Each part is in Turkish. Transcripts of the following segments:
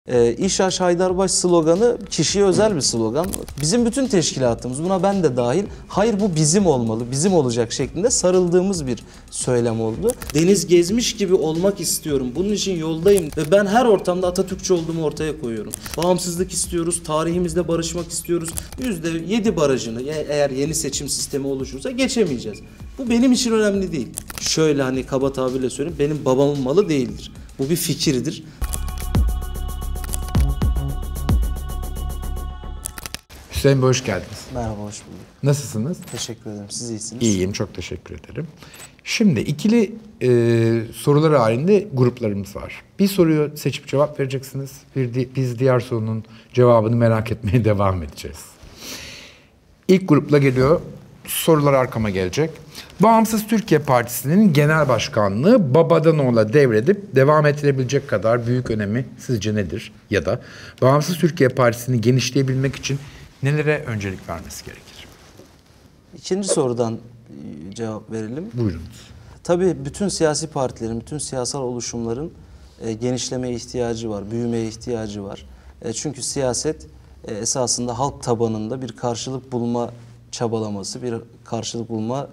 İş Aş Haydarbaş sloganı kişiye özel bir slogan. Bizim bütün teşkilatımız, buna ben de dahil, hayır bu bizim olmalı, bizim olacak şeklinde sarıldığımız bir söylem oldu. Deniz gezmiş gibi olmak istiyorum, bunun için yoldayım ve ben her ortamda Atatürkçü olduğumu ortaya koyuyorum. Bağımsızlık istiyoruz, tarihimizle barışmak istiyoruz. %7 barajını eğer yeni seçim sistemi oluşursa geçemeyeceğiz. Bu benim için önemli değil. Şöyle hani kaba tabirle söyleyeyim, benim babamın malı değildir. Bu bir fikirdir. Hüseyin Bey, hoş geldiniz. Merhaba, hoş bulduk. Nasılsınız? Teşekkür ederim. Siz iyisiniz. İyiyim, çok teşekkür ederim. Şimdi ikili sorular halinde gruplarımız var. Bir soruyu seçip cevap vereceksiniz. Biz diğer sorunun cevabını merak etmeye devam edeceğiz. İlk grupla geliyor. Sorular arkama gelecek. Bağımsız Türkiye Partisi'nin genel başkanlığı babadan oğula devredip devam ettirebilecek kadar büyük önemi sizce nedir? Ya da Bağımsız Türkiye Partisi'ni genişleyebilmek için nelere öncelik vermesi gerekir? İkinci sorudan cevap verelim. Buyurunuz. Tabii bütün siyasi partilerin, bütün siyasal oluşumların genişlemeye ihtiyacı var, büyümeye ihtiyacı var. Çünkü siyaset esasında halk tabanında bir karşılık bulma çabalaması, bir karşılık bulma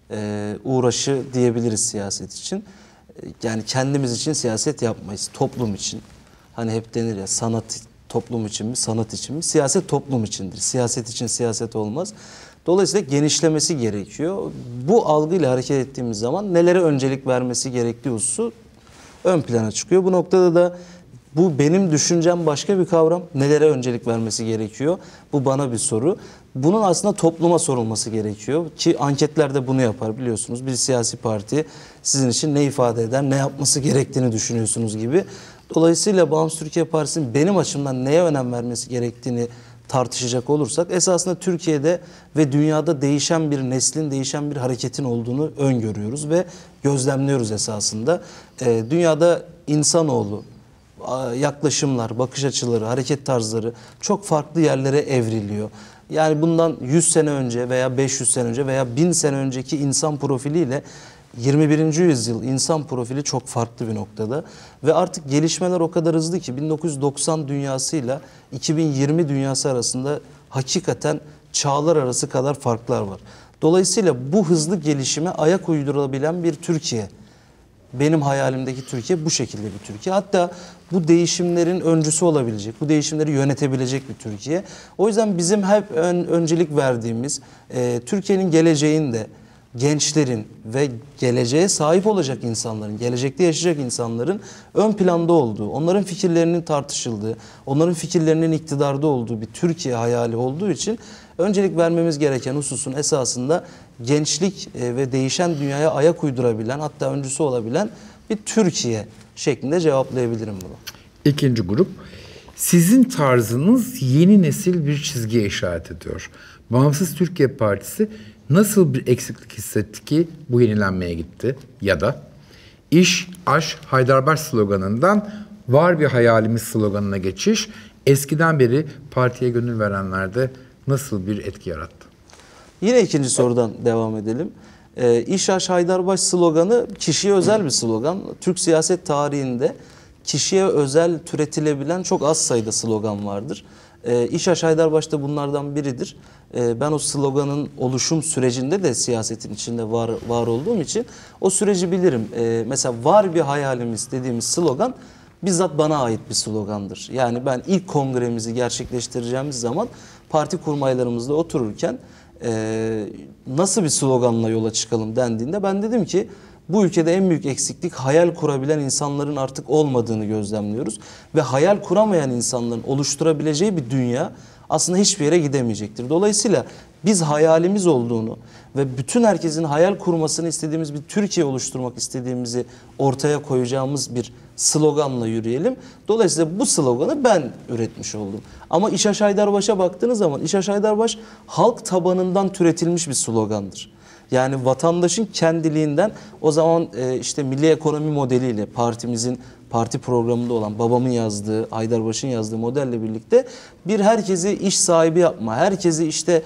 uğraşı diyebiliriz siyaset için. Yani kendimiz için siyaset yapmayız, toplum için. Hani hep denir ya, sanat toplum için mi, sanat için mi? Siyaset toplum içindir. Siyaset için siyaset olmaz. Dolayısıyla genişlemesi gerekiyor. Bu algıyla hareket ettiğimiz zaman nelere öncelik vermesi gerektiği hususu ön plana çıkıyor. Bu noktada da bu benim düşüncem başka bir kavram. Nelere öncelik vermesi gerekiyor? Bu bana bir soru. Bunun aslında topluma sorulması gerekiyor ki anketler de bunu yapar, biliyorsunuz. Bir siyasi parti sizin için ne ifade eder, ne yapması gerektiğini düşünüyorsunuz gibi. Dolayısıyla Bağımsız Türkiye Partisi'nin benim açımdan neye önem vermesi gerektiğini tartışacak olursak esasında Türkiye'de ve dünyada değişen bir neslin, değişen bir hareketin olduğunu öngörüyoruz ve gözlemliyoruz esasında. Dünyada insanoğlu, yaklaşımlar, bakış açıları, hareket tarzları çok farklı yerlere evriliyor. Yani bundan 100 sene önce veya 500 sene önce veya 1000 sene önceki insan profiliyle 21. yüzyıl insan profili çok farklı bir noktada. Ve artık gelişmeler o kadar hızlı ki 1990 dünyasıyla 2020 dünyası arasında hakikaten çağlar arası kadar farklar var. Dolayısıyla bu hızlı gelişime ayak uydurabilen bir Türkiye. Benim hayalimdeki Türkiye bu şekilde bir Türkiye. Hatta bu değişimlerin öncüsü olabilecek, bu değişimleri yönetebilecek bir Türkiye. O yüzden bizim hep öncelik verdiğimiz Türkiye'nin geleceğinde gençlerin ve geleceğe sahip olacak insanların, gelecekte yaşayacak insanların ön planda olduğu, onların fikirlerinin tartışıldığı, onların fikirlerinin iktidarda olduğu bir Türkiye hayali olduğu için öncelik vermemiz gereken hususun esasında gençlik ve değişen dünyaya ayak uydurabilen, hatta öncüsü olabilen bir Türkiye şeklinde cevaplayabilirim bunu. İkinci grup, sizin tarzınız yeni nesil bir çizgiye işaret ediyor. Bağımsız Türkiye Partisi nasıl bir eksiklik hissetti ki bu yenilenmeye gitti? Ya da İş Aş Haydarbaş sloganından var bir hayalimiz sloganına geçiş eskiden beri partiye gönül verenlerde nasıl bir etki yarattı? Yine ikinci sorudan devam edelim. İş Aş Haydarbaş sloganı kişiye özel bir slogan. Türk siyaset tarihinde kişiye özel türetilebilen çok az sayıda slogan vardır. İş Aş Haydarbaş da bunlardan biridir. Ben o sloganın oluşum sürecinde de siyasetin içinde var olduğum için o süreci bilirim. Mesela var bir hayalimiz dediğimiz slogan bizzat bana ait bir slogandır. Yani ben ilk kongremizi gerçekleştireceğimiz zaman parti kurmaylarımızla otururken nasıl bir sloganla yola çıkalım dendiğinde ben dedim ki bu ülkede en büyük eksiklik hayal kurabilen insanların artık olmadığını gözlemliyoruz. Ve hayal kuramayan insanların oluşturabileceği bir dünya aslında hiçbir yere gidemeyecektir. Dolayısıyla biz hayalimiz olduğunu ve bütün herkesin hayal kurmasını istediğimiz bir Türkiye oluşturmak istediğimizi ortaya koyacağımız bir sloganla yürüyelim. Dolayısıyla bu sloganı ben üretmiş oldum. Ama İş Aş Haydarbaş'a baktığınız zaman İş Aş Haydarbaş halk tabanından türetilmiş bir slogandır. Yani vatandaşın kendiliğinden o zaman işte milli ekonomi modeliyle partimizin parti programında olan babamın yazdığı, Haydarbaş'ın yazdığı modelle birlikte bir herkesi iş sahibi yapma, herkesi işte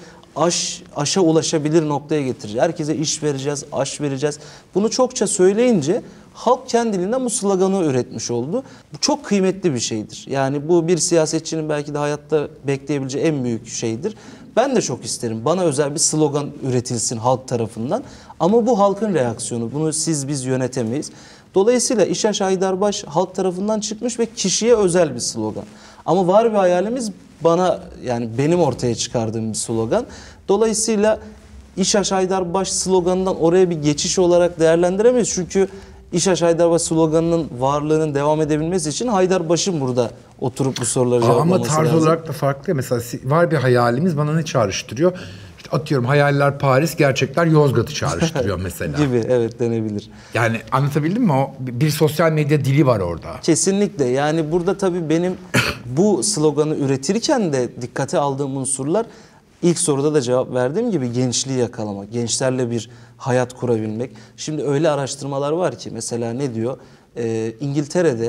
aşa ulaşabilir noktaya getireceğiz. Herkese iş vereceğiz, aş vereceğiz. Bunu çokça söyleyince halk kendiliğinden bu sloganı üretmiş oldu. Bu çok kıymetli bir şeydir. Yani bu bir siyasetçinin belki de hayatta bekleyebileceği en büyük şeydir. Ben de çok isterim. Bana özel bir slogan üretilsin halk tarafından. Ama bu halkın reaksiyonu. Bunu siz biz yönetemeyiz. Dolayısıyla İşaş Haydarbaş halk tarafından çıkmış ve kişiye özel bir slogan. Ama var bir hayalimiz bana, yani benim ortaya çıkardığım bir slogan. Dolayısıyla İşaş Haydarbaş sloganından oraya bir geçiş olarak değerlendiremeyiz. Çünkü İşaş Haydarbaş sloganının varlığının devam edebilmesi için Haydarbaş'ın burada oturup bu soruları cevaplaması Ama tarz lazım. olarak da farklı ya. Mesela var bir hayalimiz, bana ne çağrıştırıyor? İşte atıyorum, hayaller Paris, gerçekler Yozgat'ı çağrıştırıyor mesela. Gibi, evet, denebilir. Yani anlatabildim mi? O bir sosyal medya dili var orada. Kesinlikle. Yani burada tabii benim bu sloganı üretirken de dikkate aldığım unsurlar, ilk soruda da cevap verdiğim gibi, gençliği yakalamak, gençlerle bir hayat kurabilmek. Şimdi öyle araştırmalar var ki mesela ne diyor? İngiltere'de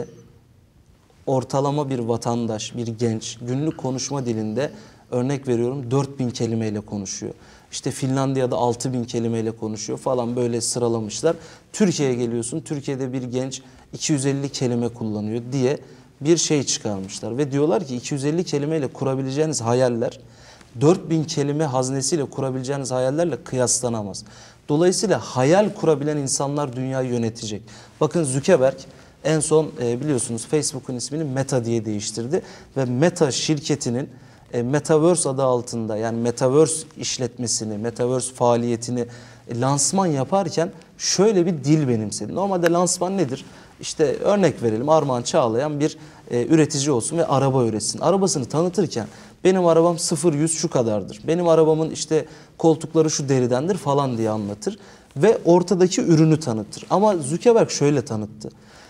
ortalama bir vatandaş, bir genç günlük konuşma dilinde, örnek veriyorum, 4000 kelimeyle konuşuyor. İşte Finlandiya'da 6000 kelimeyle konuşuyor falan, böyle sıralamışlar. Türkiye'ye geliyorsun, Türkiye'de bir genç 250 kelime kullanıyor diye bir şey çıkarmışlar. Ve diyorlar ki 250 kelimeyle kurabileceğiniz hayaller 4000 kelime haznesiyle kurabileceğiniz hayallerle kıyaslanamaz. Dolayısıyla hayal kurabilen insanlar dünyayı yönetecek. Bakın Zuckerberg en son biliyorsunuz Facebook'un ismini Meta diye değiştirdi. Ve Meta şirketinin Metaverse adı altında, yani Metaverse işletmesini, Metaverse faaliyetini lansman yaparken şöyle bir dil benimsedi. Normalde lansman nedir? İşte örnek verelim, Armağan Çağlayan bir üretici olsun ve araba üretsin. Arabasını tanıtırken benim arabam 0-100 şu kadardır, benim arabamın işte koltukları şu deridendir falan diye anlatır. Ve ortadaki ürünü tanıtır. Ama Zuckerberg şöyle tanıttı.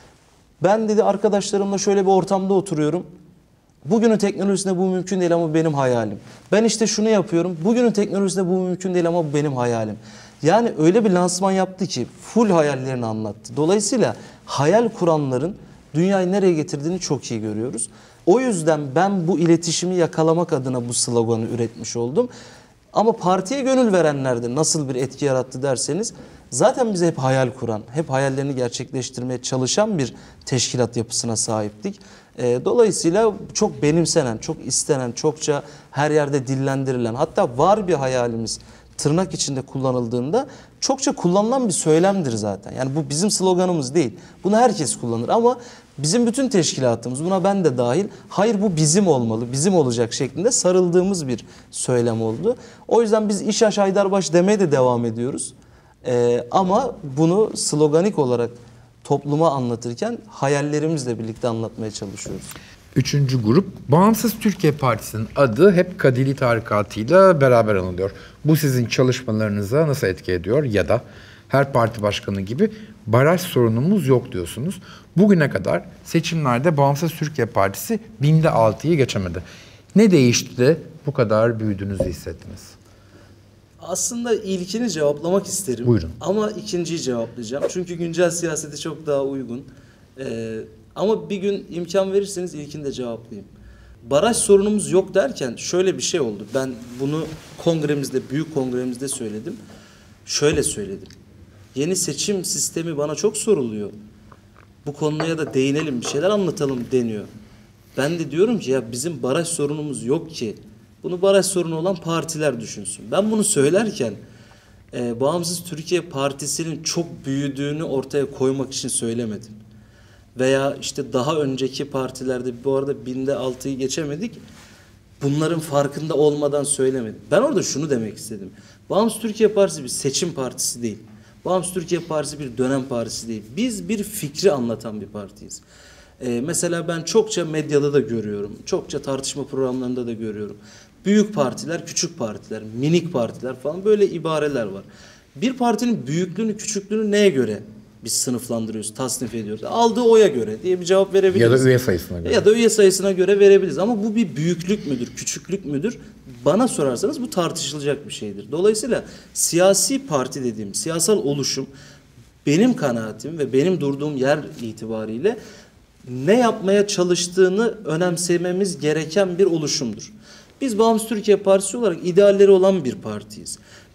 Ben dedi arkadaşlarımla şöyle bir ortamda oturuyorum. Bugünün teknolojisinde bu mümkün değil ama benim hayalim. Ben işte şunu yapıyorum. Bugünün teknolojisinde bu mümkün değil ama bu benim hayalim. Yani öyle bir lansman yaptı ki full hayallerini anlattı. Dolayısıyla hayal kuranların dünyayı nereye getirdiğini çok iyi görüyoruz. O yüzden ben bu iletişimi yakalamak adına bu sloganı üretmiş oldum. Ama partiye gönül verenlerde nasıl bir etki yarattı derseniz, zaten bize hep hayal kuran, hep hayallerini gerçekleştirmeye çalışan bir teşkilat yapısına sahiptik. Dolayısıyla çok benimsenen, çok istenen, çokça her yerde dillendirilen, hatta var bir hayalimiz tırnak içinde kullanıldığında çokça kullanılan bir söylemdir zaten. Yani bu bizim sloganımız değil. Bunu herkes kullanır ama bizim bütün teşkilatımız, buna ben de dahil, hayır bu bizim olmalı, bizim olacak şeklinde sarıldığımız bir söylem oldu. O yüzden biz İşaş Haydarbaş demeye de devam ediyoruz. Ama bunu sloganik olarak topluma anlatırken hayallerimizle birlikte anlatmaya çalışıyoruz. Üçüncü grup, Bağımsız Türkiye Partisi'nin adı hep Kadili tarikatıyla beraber anılıyor. Bu sizin çalışmalarınıza nasıl etki ediyor? Ya da her parti başkanı gibi baraj sorunumuz yok diyorsunuz. Bugüne kadar seçimlerde Bağımsız Türkiye Partisi binde 6'yı geçemedi. Ne değişti de bu kadar büyüdüğünüzü hissettiniz? Aslında ilkini cevaplamak isterim. Buyurun. Ama ikinciyi cevaplayacağım. Çünkü güncel siyasete çok daha uygun. Ama bir gün imkan verirseniz ilkini de cevaplayayım. Baraj sorunumuz yok derken şöyle bir şey oldu. Ben bunu kongremizde, büyük kongremizde söyledim. Şöyle söyledim. Yeni seçim sistemi bana çok soruluyor. Bu konuya da değinelim, bir şeyler anlatalım deniyor. Ben de diyorum ki ya bizim baraj sorunumuz yok ki. Bunu baraj sorunu olan partiler düşünsün. Ben bunu söylerken Bağımsız Türkiye Partisi'nin çok büyüdüğünü ortaya koymak için söylemedim. Veya işte daha önceki partilerde, bu arada binde 6'yı geçemedik, bunların farkında olmadan söylemedim. Ben orada şunu demek istedim. Bağımsız Türkiye Partisi bir seçim partisi değil. Bağımsız Türkiye Partisi bir dönem partisi değil. Biz bir fikri anlatan bir partiyiz. Mesela ben çokça medyada da görüyorum. Çokça tartışma programlarında da görüyorum. Büyük partiler, küçük partiler, minik partiler falan, böyle ibareler var. Bir partinin büyüklüğünü, küçüklüğünü neye göre biz sınıflandırıyoruz, tasnif ediyoruz? Aldığı oya göre diye bir cevap verebiliriz. Ya da üye sayısına göre. Ya da üye sayısına göre verebiliriz. Ama bu bir büyüklük müdür, küçüklük müdür? Bana sorarsanız bu tartışılacak bir şeydir. Dolayısıyla siyasi parti dediğim, siyasal oluşum, benim kanaatim ve benim durduğum yer itibariyle ne yapmaya çalıştığını önemsememiz gereken bir oluşumdur. Biz Bağımsız Türkiye Partisi olarak idealleri olan bir partiyiz.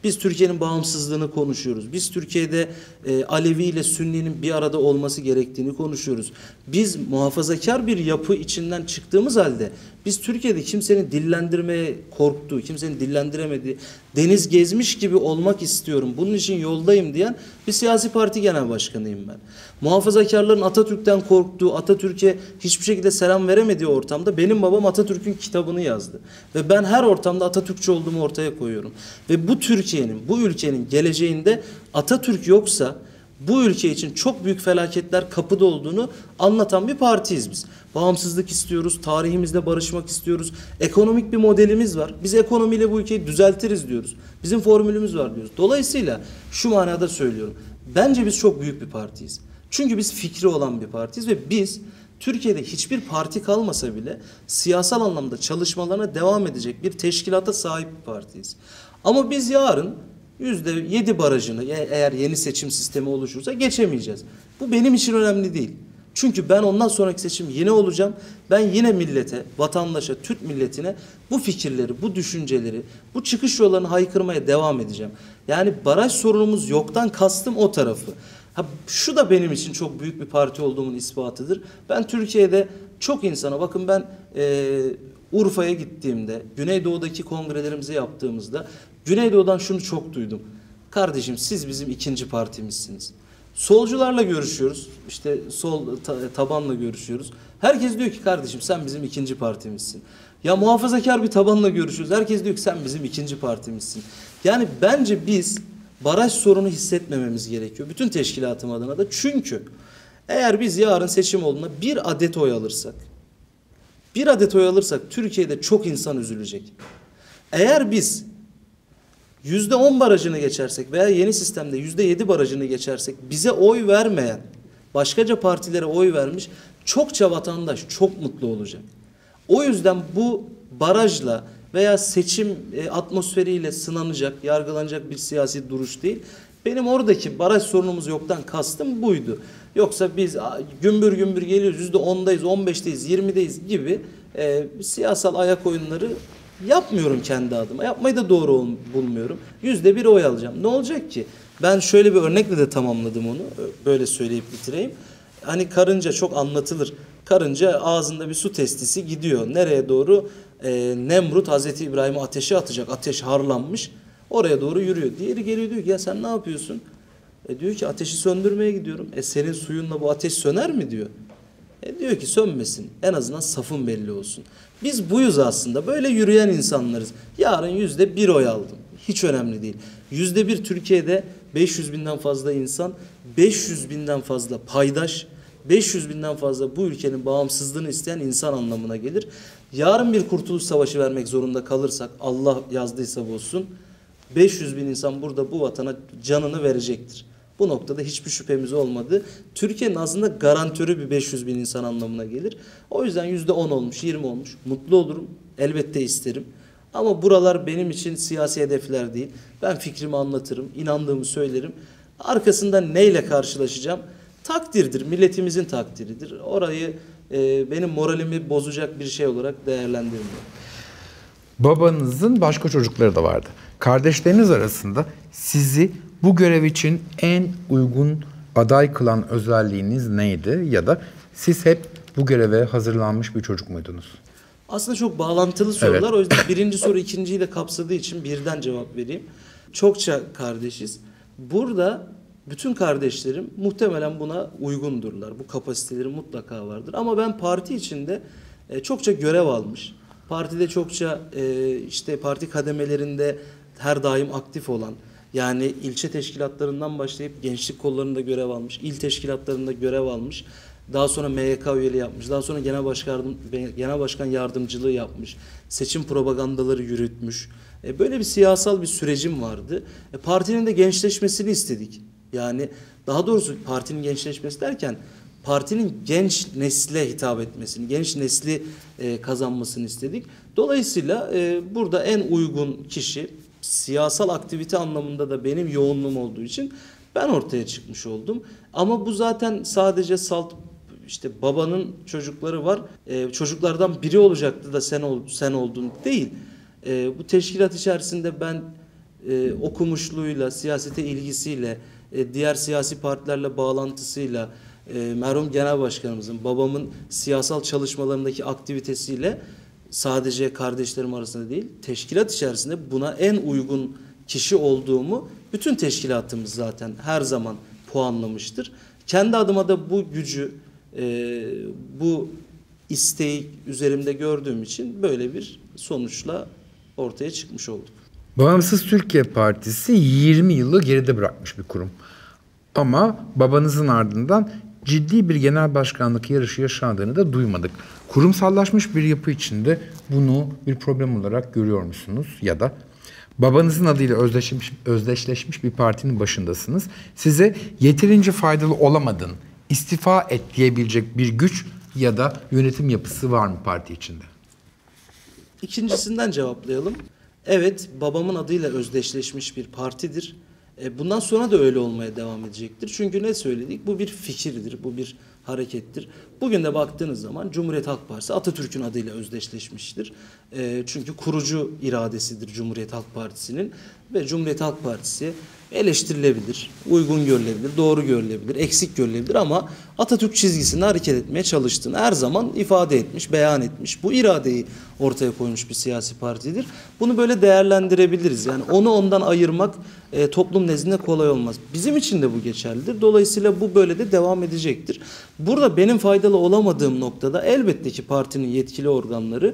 Biz Türkiye'nin bağımsızlığını konuşuyoruz. Biz Türkiye'de Alevi ile Sünni'nin bir arada olması gerektiğini konuşuyoruz. Biz muhafazakar bir yapı içinden çıktığımız halde biz Türkiye'de kimsenin dillendirmeye korktuğu, kimsenin dillendiremediği, deniz gezmiş gibi olmak istiyorum, bunun için yoldayım diyen bir siyasi parti genel başkanıyım ben. Muhafazakarların Atatürk'ten korktuğu, Atatürk'e hiçbir şekilde selam veremediği ortamda benim babam Atatürk'ün kitabını yazdı. Ve ben her ortamda Atatürkçü olduğumu ortaya koyuyorum. Ve bu Türkiye'nin, bu ülkenin geleceğinde Atatürk yoksa bu ülke için çok büyük felaketler kapıda olduğunu anlatan bir partiyiz biz. Bağımsızlık istiyoruz, tarihimizle barışmak istiyoruz. Ekonomik bir modelimiz var. Biz ekonomiyle bu ülkeyi düzeltiriz diyoruz. Bizim formülümüz var diyoruz. Dolayısıyla şu manada söylüyorum. Bence biz çok büyük bir partiyiz. Çünkü biz fikri olan bir partiyiz ve biz Türkiye'de hiçbir parti kalmasa bile siyasal anlamda çalışmalarına devam edecek bir teşkilata sahip bir partiyiz. Ama biz yarın %7 barajını eğer yeni seçim sistemi oluşursa geçemeyeceğiz. Bu benim için önemli değil. Çünkü ben ondan sonraki seçim yine olacağım. Ben yine millete, vatandaşa, Türk milletine bu fikirleri, bu düşünceleri, bu çıkış yollarını haykırmaya devam edeceğim. Yani baraj sorunumuz yoktan kastım o tarafı. Şu da benim için çok büyük bir parti olduğumun ispatıdır. Ben Türkiye'de çok insana, bakın ben Urfa'ya gittiğimde, Güneydoğu'daki kongrelerimizi yaptığımızda Güneydoğu'dan şunu çok duydum. Kardeşim siz bizim ikinci partimizsiniz. Solcularla görüşüyoruz. İşte sol tabanla görüşüyoruz. Herkes diyor ki kardeşim sen bizim ikinci partimizsin. Ya muhafazakar bir tabanla görüşüyoruz. Herkes diyor ki sen bizim ikinci partimizsin. Yani bence biz baraj sorunu hissetmememiz gerekiyor. Bütün teşkilatım adına da. Çünkü eğer biz yarın seçim olduğunda bir adet oy alırsak Türkiye'de çok insan üzülecek. Eğer biz %10 barajını geçersek veya yeni sistemde %7 barajını geçersek bize oy vermeyen, başkaca partilere oy vermiş çokça vatandaş çok mutlu olacak. O yüzden bu barajla veya seçim atmosferiyle sınanacak, yargılanacak bir siyasi duruş değil. Benim oradaki baraj sorunumuz yoktan kastım buydu. Yoksa biz gümbür gümbür geliyoruz %10'dayız, 15'teyiz, 20'deyiz gibi siyasal ayak oyunları yapmıyorum kendi adıma. Yapmayı da doğru bulmuyorum. %1 oy alacağım. Ne olacak ki? Ben şöyle bir örnekle de tamamladım onu. Böyle söyleyip bitireyim. Hani karınca çok anlatılır. Karınca ağzında bir su testisi gidiyor. Nereye doğru? Nemrut Hazreti İbrahim'i ateşe atacak. Ateş harlanmış. Oraya doğru yürüyor. Diğeri geliyor diyor ki ya sen ne yapıyorsun? Diyor ki ateşi söndürmeye gidiyorum. Senin suyunla bu ateş söner mi diyor. Diyor ki sönmesin. En azından safın belli olsun. Biz buyuz aslında. Böyle yürüyen insanlarız. Yarın %1 oy aldım. Hiç önemli değil. %1 Türkiye'de 500 binden fazla insan, 500 binden fazla paydaş, 500 binden fazla bu ülkenin bağımsızlığını isteyen insan anlamına gelir. Yarın bir kurtuluş savaşı vermek zorunda kalırsak, Allah yazdıysa bozsun, 500 bin insan burada bu vatana canını verecektir. Bu noktada hiçbir şüphemiz olmadı. Türkiye'nin aslında garantörü bir 500 bin insan anlamına gelir. O yüzden %10 olmuş, 20 olmuş. Mutlu olurum. Elbette isterim. Ama buralar benim için siyasi hedefler değil. Ben fikrimi anlatırım, inandığımı söylerim. Arkasında neyle karşılaşacağım? Takdirdir, milletimizin takdiridir. Orayı benim moralimi bozacak bir şey olarak değerlendirmiyorum. Babanızın başka çocukları da vardı. Kardeşleriniz arasında sizi bu görev için en uygun aday kılan özelliğiniz neydi? Ya da siz hep bu göreve hazırlanmış bir çocuk muydunuz? Aslında çok bağlantılı sorular. Evet. O yüzden birinci soru ikinciyi de kapsadığı için birden cevap vereyim. Çokça kardeşiz. Burada bütün kardeşlerim muhtemelen buna uygundurlar. Bu kapasiteleri mutlaka vardır. Ama ben parti içinde çokça görev almış. Partide çokça işte parti kademelerinde her daim aktif olan, yani ilçe teşkilatlarından başlayıp gençlik kollarında görev almış, il teşkilatlarında görev almış. Daha sonra MYK üyeliği yapmış. Daha sonra genel başkan yardımcılığı yapmış. Seçim propagandaları yürütmüş. Böyle bir siyasal bir sürecim vardı. Partinin de gençleşmesini istedik. Yani daha doğrusu partinin gençleşmesi derken partinin genç nesle hitap etmesini, genç nesli kazanmasını istedik. Dolayısıyla burada en uygun kişi, siyasal aktivite anlamında da benim yoğunluğum olduğu için ben ortaya çıkmış oldum. Ama bu zaten sadece işte babanın çocukları var. Çocuklardan biri olacaktı da sen oldun değil. Bu teşkilat içerisinde ben okumuşluğuyla, siyasete ilgisiyle, diğer siyasi partilerle bağlantısıyla, merhum Genel Başkanımızın, babamın siyasal çalışmalarındaki aktivitesiyle sadece kardeşlerim arasında değil, teşkilat içerisinde buna en uygun kişi olduğumu bütün teşkilatımız zaten her zaman puanlamıştır. Kendi adıma da bu gücü, bu isteği üzerimde gördüğüm için böyle bir sonuçla ortaya çıkmış olduk. Bağımsız Türkiye Partisi 20 yılı geride bırakmış bir kurum. Ama babanızın ardından ciddi bir genel başkanlık yarışı yaşandığını da duymadık. Kurumsallaşmış bir yapı içinde bunu bir problem olarak görüyor musunuz? Ya da babanızın adıyla özdeşleşmiş bir partinin başındasınız. Size yeterince faydalı olamadın, istifa et diyebilecek bir güç ya da yönetim yapısı var mı parti içinde? İkincisinden cevaplayalım. Evet, babamın adıyla özdeşleşmiş bir partidir. Bundan sonra da öyle olmaya devam edecektir. Çünkü ne söyledik? Bu bir fikirdir, bu bir harekettir. Bugün de baktığınız zaman Cumhuriyet Halk Partisi Atatürk'ün adıyla özdeşleşmiştir. Çünkü kurucu iradesidir Cumhuriyet Halk Partisi'nin ve Cumhuriyet Halk Partisi eleştirilebilir, uygun görülebilir, doğru görülebilir, eksik görülebilir ama Atatürk çizgisinde hareket etmeye çalıştığını her zaman ifade etmiş, beyan etmiş. Bu iradeyi ortaya koymuş bir siyasi partidir. Bunu böyle değerlendirebiliriz. Yani onu ondan ayırmak toplum nezdinde kolay olmaz. Bizim için de bu geçerlidir. Dolayısıyla bu böyle de devam edecektir. Burada benim faydalı olamadığım noktada elbette ki partinin yetkili organları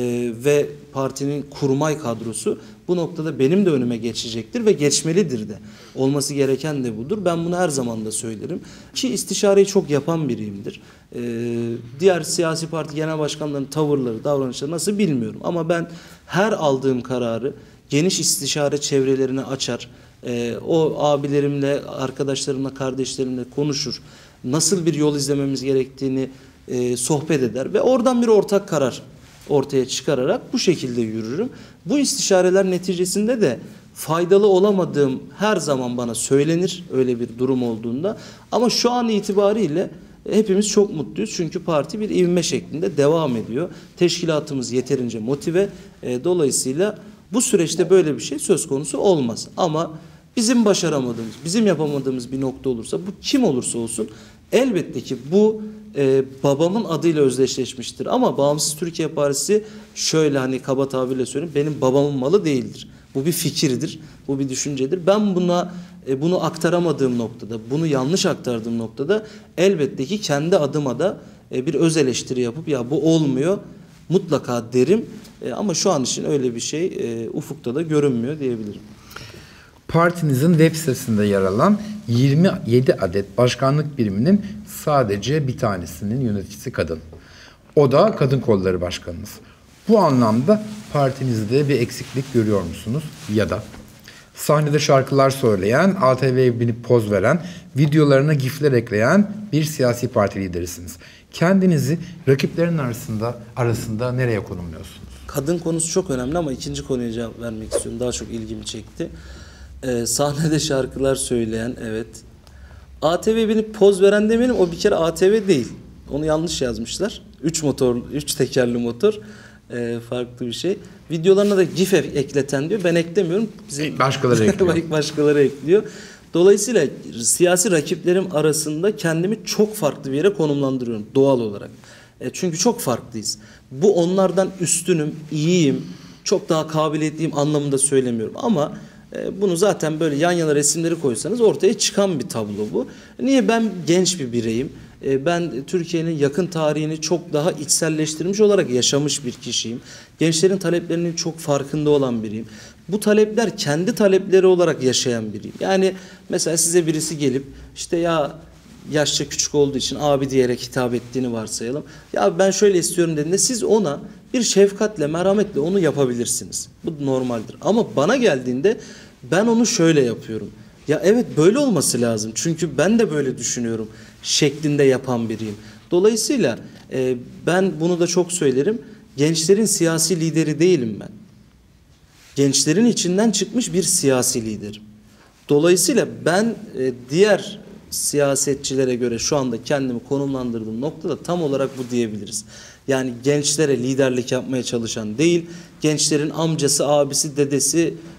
ve partinin kurmay kadrosu bu noktada benim de önüme geçecektir ve geçmelidir de. Olması gereken de budur. Ben bunu her zaman da söylerim. Ki istişareyi çok yapan biriyimdir. Diğer siyasi parti genel başkanlarının tavırları, davranışları nasıl bilmiyorum. Ama ben her aldığım kararı geniş istişare çevrelerine açar. O abilerimle, arkadaşlarımla, kardeşlerimle konuşur. Nasıl bir yol izlememiz gerektiğini sohbet eder ve oradan bir ortak karar ortaya çıkararak bu şekilde yürürüm. Bu istişareler neticesinde de faydalı olamadığım her zaman bana söylenir öyle bir durum olduğunda. Ama şu an itibariyle hepimiz çok mutluyuz. Çünkü parti bir ivme şeklinde devam ediyor. Teşkilatımız yeterince motive. Dolayısıyla bu süreçte böyle bir şey söz konusu olmaz. Ama bizim başaramadığımız, bizim yapamadığımız bir nokta olursa, bu kim olursa olsun elbette ki bu babamın adıyla özdeşleşmiştir. Ama Bağımsız Türkiye Partisi şöyle hani kaba tabirle söyleyeyim, benim babamın malı değildir. Bu bir fikirdir, bu bir düşüncedir. Ben bunu aktaramadığım noktada, bunu yanlış aktardığım noktada elbette ki kendi adıma da bir öz eleştiri yapıp ya bu olmuyor mutlaka derim. Ama şu an için öyle bir şey ufukta da görünmüyor diyebilirim. Partinizin web sitesinde yer alan 27 adet başkanlık biriminin sadece bir tanesinin yöneticisi kadın. O da Kadın Kolları Başkanınız. Bu anlamda partinizde bir eksiklik görüyor musunuz? Ya da sahnede şarkılar söyleyen, ATV'ye binip poz veren, videolarına gifler ekleyen bir siyasi parti liderisiniz. Kendinizi rakiplerin arasında nereye konumluyorsunuz? Kadın konusu çok önemli ama ikinci konuya cevap vermek istiyorum. Daha çok ilgimi çekti. Sahnede şarkılar söyleyen, evet. ATV'ye binip poz veren demeyelim, o bir kere ATV değil. Onu yanlış yazmışlar. 3 tekerli motor. Farklı bir şey. Videolarına da GIF ekleten diyor. Ben eklemiyorum. Başkaları ekliyor. Başkaları ekliyor. Dolayısıyla siyasi rakiplerim arasında kendimi çok farklı bir yere konumlandırıyorum doğal olarak. Çünkü çok farklıyız. Bu onlardan üstünüm, iyiyim, çok daha kabiliyetliyim anlamında söylemiyorum. Ama bunu zaten böyle yan yana resimleri koysanız ortaya çıkan bir tablo bu. Niye? Ben genç bir bireyim. Ben Türkiye'nin yakın tarihini çok daha içselleştirmiş olarak yaşamış bir kişiyim. Gençlerin taleplerinin çok farkında olan biriyim. Bu talepler kendi talepleri olarak yaşayan biriyim. Yani mesela size birisi gelip işte ya yaşça küçük olduğu için abi diyerek hitap ettiğini varsayalım. Ya ben şöyle istiyorum dediğinde siz ona bir şefkatle, merhametle onu yapabilirsiniz. Bu normaldir. Ama bana geldiğinde ben onu şöyle yapıyorum. Ya evet böyle olması lazım. Çünkü ben de böyle düşünüyorum şeklinde yapan biriyim. Dolayısıyla ben bunu da çok söylerim. Gençlerin siyasi lideri değilim ben. Gençlerin içinden çıkmış bir siyasi liderim. Dolayısıyla ben diğer siyasetçilere göre şu anda kendimi konumlandırdığım noktada tam olarak bu diyebiliriz. Yani gençlere liderlik yapmaya çalışan değil, gençlerin amcası, abisi, dedesi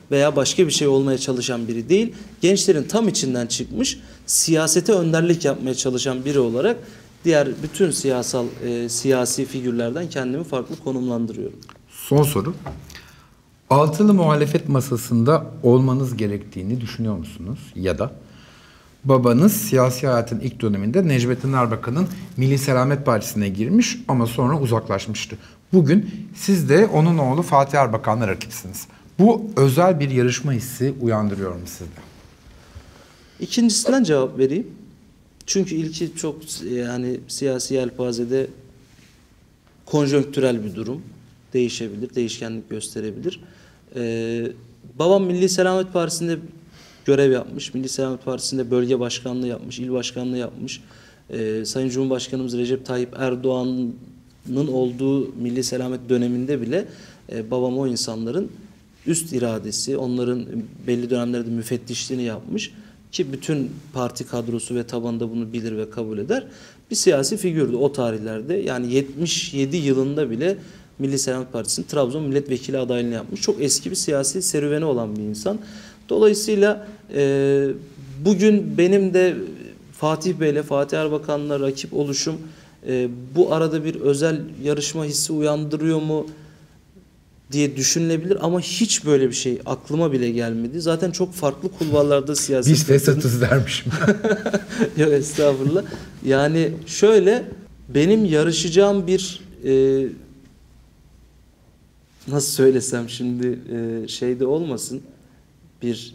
veya başka bir şey olmaya çalışan biri değil. Gençlerin tam içinden çıkmış, siyasete önderlik yapmaya çalışan biri olarak diğer bütün siyasi figürlerden kendimi farklı konumlandırıyorum. Son soru. Altılı muhalefet masasında olmanız gerektiğini düşünüyor musunuz? Ya da babanız siyasi hayatın ilk döneminde Necmettin Erbakan'ın Milli Selamet Partisi'ne girmiş ama sonra uzaklaşmıştı. Bugün siz de onun oğlu Fatih Erbakan'la rakipsiniz. Bu özel bir yarışma hissi uyandırıyor mu sizde? İkincisinden cevap vereyim. Çünkü ilki çok yani siyasi yelpazede konjonktürel bir durum. Değişebilir, değişkenlik gösterebilir. Babam Milli Selamet Partisi'nde görev yapmış. Milli Selamet Partisi'nde bölge başkanlığı yapmış, il başkanlığı yapmış. Sayın Cumhurbaşkanımız Recep Tayyip Erdoğan'ın olduğu Milli Selamet döneminde bile babam o insanların üst iradesi, onların belli dönemlerde müfettişliğini yapmış ki bütün parti kadrosu ve tabanında bunu bilir ve kabul eder. Bir siyasi figürdü o tarihlerde. Yani 77 yılında bile Milli Selamet Partisi'nin Trabzon milletvekili adaylığını yapmış. Çok eski bir siyasi serüveni olan bir insan. Dolayısıyla bugün benim de Fatih Bey'le, Fatih Erbakan'la rakip oluşum bu arada bir özel yarışma hissi uyandırıyor mu diye düşünülebilir ama hiç böyle bir şey aklıma bile gelmedi. Zaten çok farklı kulvarlarda siyaset. Biz fesatız dermişim. Yok estağfurullah. Yani şöyle benim yarışacağım bir nasıl söylesem şimdi şeyde olmasın bir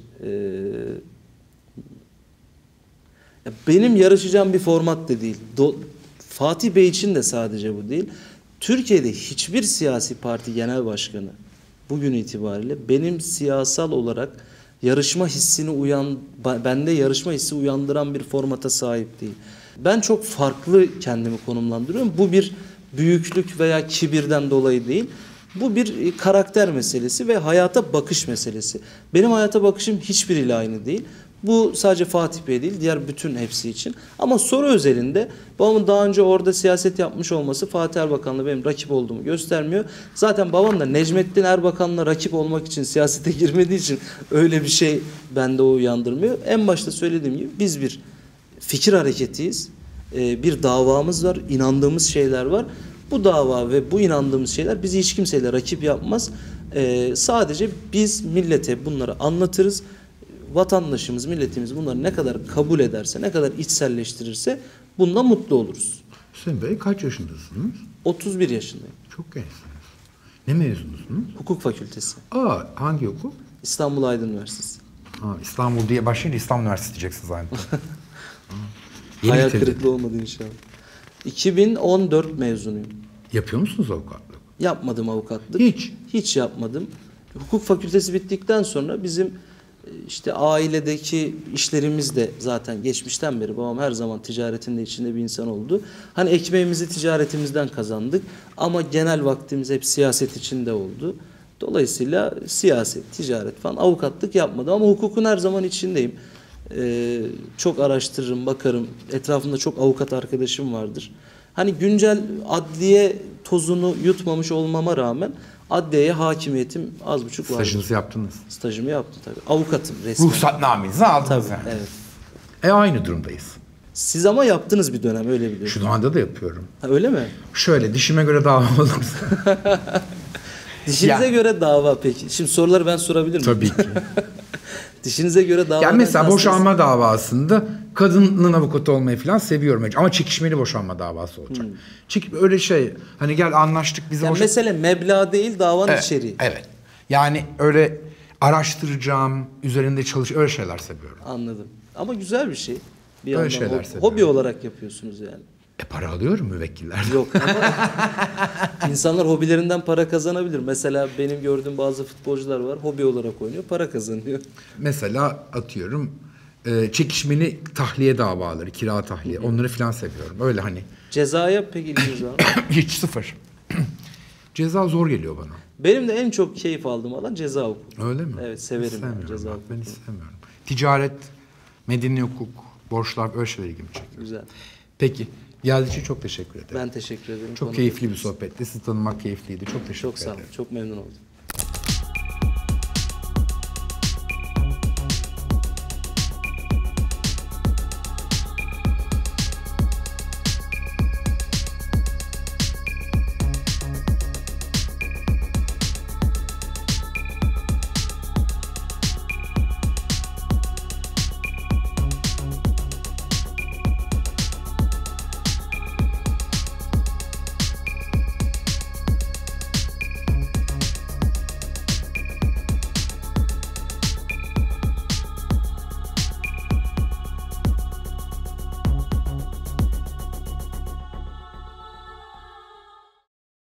benim yarışacağım bir format da değil. Fatih Bey için de sadece bu değil. Türkiye'de hiçbir siyasi parti genel başkanı bugün itibariyle benim siyasal olarak yarışma hissini bende yarışma hissi uyandıran bir formata sahip değil. Ben çok farklı kendimi konumlandırıyorum. Bu bir büyüklük veya kibirden dolayı değil. Bu bir karakter meselesi ve hayata bakış meselesi. Benim hayata bakışım hiçbiriyle aynı değil. Bu sadece Fatih Bey değil, diğer bütün hepsi için. Ama soru özelinde babamın daha önce orada siyaset yapmış olması Fatih Erbakan'la benim rakip olduğumu göstermiyor. Zaten babam da Necmettin Erbakan'la rakip olmak için siyasete girmediği için öyle bir şey bende uyandırmıyor. En başta söylediğim gibi biz bir fikir hareketiyiz. Bir davamız var, inandığımız şeyler var. Bu dava ve bu inandığımız şeyler bizi hiç kimseyle rakip yapmaz. Sadece biz millete bunları anlatırız. Vatandaşımız, milletimiz bunları ne kadar kabul ederse, ne kadar içselleştirirse bundan mutlu oluruz. Hüseyin Bey kaç yaşındasınız? 31 yaşındayım. Çok gençsiniz. Ne mezunusunuz? Hukuk fakültesi. Hangi okul? İstanbul Aydın Üniversitesi. İstanbul diye başlayınca İstanbul Üniversitesi diyeceksiniz aynı. Hayal kırıklığı olmadı inşallah. 2014 mezunuyum. Yapıyor musunuz avukatlık? Yapmadım avukatlık. Hiç? Hiç yapmadım. Hukuk fakültesi bittikten sonra bizim işte ailedeki işlerimiz de zaten geçmişten beri babam her zaman ticaretin de içinde bir insan oldu. Hani ekmeğimizi ticaretimizden kazandık ama genel vaktimiz hep siyaset içinde oldu. Dolayısıyla siyaset, ticaret falan avukatlık yapmadım ama hukukun her zaman içindeyim. Çok araştırırım, bakarım. Etrafımda çok avukat arkadaşım vardır. Hani güncel adliye tozunu yutmamış olmama rağmen adliyeye hakimiyetim az buçuk var. Stajınızı yaptınız. Stajımı yaptım tabii. Avukatım resmen. Ruhsatnamenizi aldınız Tabii, yani. evet. Aynı durumdayız. Siz ama yaptınız bir dönem öyle biliyorum. Şu anda da yapıyorum. Ha, öyle mi? Şöyle dişime göre dava olursa. Dişinize göre dava peki. Şimdi soruları ben sorabilir miyim? Tabii ki. Dişinize göre dava. Yani mesela boşanma davasında kadının avukatı olmayı falan seviyorum. Ama çekişmeli boşanma davası olacak. Öyle şey hani gel anlaştık bize Yani mesele meblağ değil davanın içeriği. Evet. Yani öyle araştıracağım, üzerinde öyle şeyler seviyorum. Anladım. Ama güzel bir şey. Bir Öyle yandan şeyler seviyorum. hobi olarak yapıyorsunuz yani. Para alıyorum müvekkillerden. Yok ama insanlar hobilerinden para kazanabilir. Mesela benim gördüğüm bazı futbolcular var. Hobi olarak oynuyor, para kazanıyor. Mesela atıyorum çekişmeli tahliye davaları, kira tahliye onları falan seviyorum. Öyle hani. Cezaya pek ilginiz var mı? Hiç sıfır. Ceza zor geliyor bana. Benim de en çok keyif aldığım alan ceza hukuku. Öyle mi? Evet severim Sevmiyorum ben ceza bak, hukuku. ben hiç sevmiyorum. Ticaret, medeni hukuk, borçlar öyle şeyler ilgimi çekiyor. Güzel. Peki. Geldiği için çok teşekkür ederim. Ben teşekkür ederim. Çok keyifli bir sohbetti. Sizi tanımak keyifliydi. Çok teşekkür Çok sağ ederim. olun. Çok memnun oldum.